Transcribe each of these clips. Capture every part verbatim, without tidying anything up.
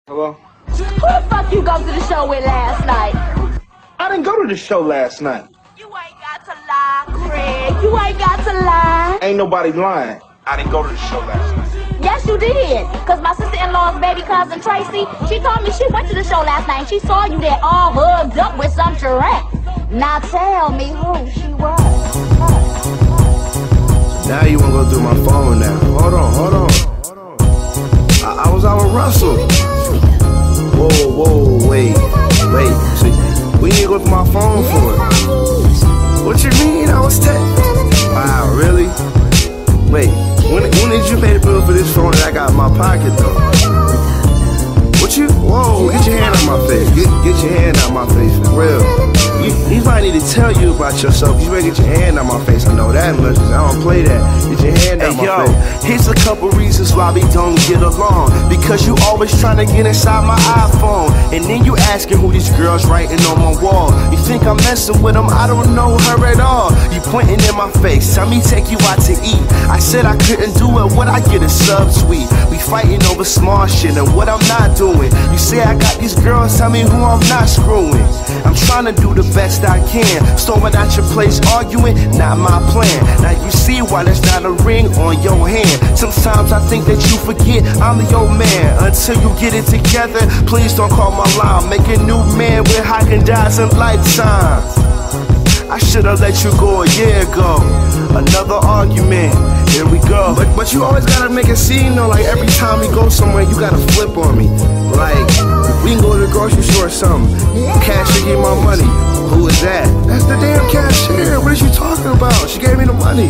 Hello? Who the fuck you go to the show with last night? I didn't go to the show last night. You ain't got to lie, Craig. You ain't got to lie. Ain't nobody lying. I didn't go to the show last night. Yes, you did. Because my sister-in-law's baby cousin, Tracy, she told me she went to the show last night and she saw you there all hugged up with some giraffe. Now tell me who she was. Now you want to go through my phone now. Hold on, hold on. I, I was out with Russell. Whoa, whoa, wait, wait. See, we need to go through my phone for it. What you mean I was texting? Wow, really? Wait, when, when did you pay the bill for this phone that I got in my pocket though? What you, whoa, get your hand out my face. Get, get your hand out my face, for real. You, you might need to tell you about yourself. You better get your hand out my face. I know that much, cause I don't play that. Get your hand out hey, my yo, face. Here's a couple reasons why we don't get along. Because you always trying to get inside my iPhone, and then you asking who these girls writing on my wall. You think I'm messing with them? I don't know her at all. You pointing in my face, tell me take you out to eat. I said I couldn't do it, what I get a subtweet. We fighting over small shit and what I'm not doing. You say I got these girls, tell me who I'm not screwing. I'm trying to do the best I can. Storming out your place, arguing, not my plan. Now you see why there's not a ring on your hand. Sometimes I think that you forget I'm your man. Until you get it together, please don't call my line. Make a new man with Haagen-Dazs in lifetime. I should've let you go a year ago. Another argument, here we go. But, but you always gotta make a scene though. Like every time we go somewhere, you gotta flip on me. Like, we can go to the grocery store or something. Cashier give my money. Who is that? That's the damn cashier. What is you talking about? She gave me the money.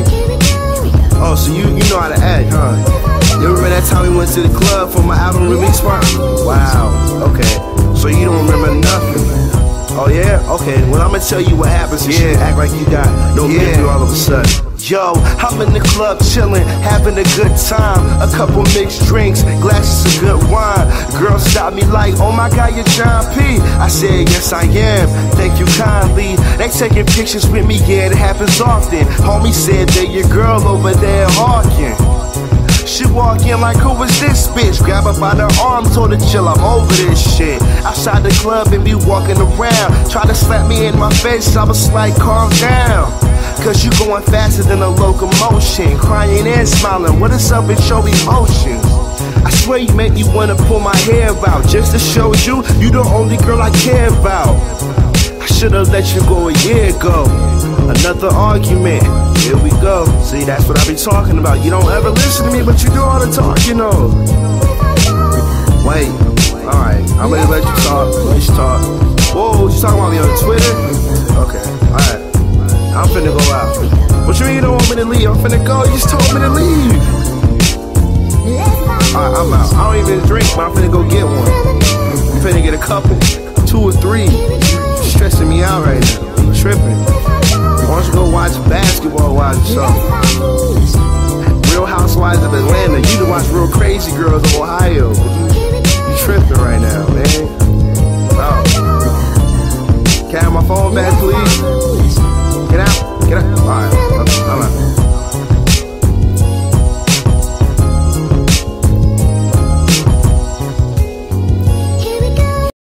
Oh, so you, you know how to act, huh? You remember that time we went to the club for my album release party? Wow, okay. So you don't remember nothing. Oh yeah? Okay, well I'm gonna tell you what happens. Yeah, act like you got no yeah. memory all of a sudden. Yo, I'm in the club chillin', having a good time. A couple mixed drinks, glasses of good wine. Girl stopped me like, oh my God, you're John P. I said, yes I am, thank you kindly. They taking pictures with me, yeah, it happens often. Homie said that your girl over there hawking. She walk in like, who is this bitch? Grab her by the arm, told her chill, I'm over this shit. Outside the club and be walking around, try to slap me in my face, I was like, calm down. Cause you going faster than a locomotion, crying and smiling, what is up with your emotions? I swear you make me wanna pull my hair out, just to show you, you the only girl I care about. I should've let you go a year ago. Another argument, here we go. See, that's what I be talking about. You don't ever listen to me, but you do all the talk, you know. Wait, alright, I'm gonna let you talk, let you talk. Whoa, you talking about me on Twitter? Okay, alright, I'm finna go out. What you mean you don't want me to leave? I'm finna go, you just told me to leave. Alright, I'm out. I don't even drink, but I'm finna go get one. I'm finna get a couple, two or three. You're stressing me out right now, you tripping. Why don't you go watch Basketball Wives or something? Real Housewives of Atlanta. You can watch Real Crazy Girls of Ohio. You tripping right now, man. Oh. Can I have my phone back, please?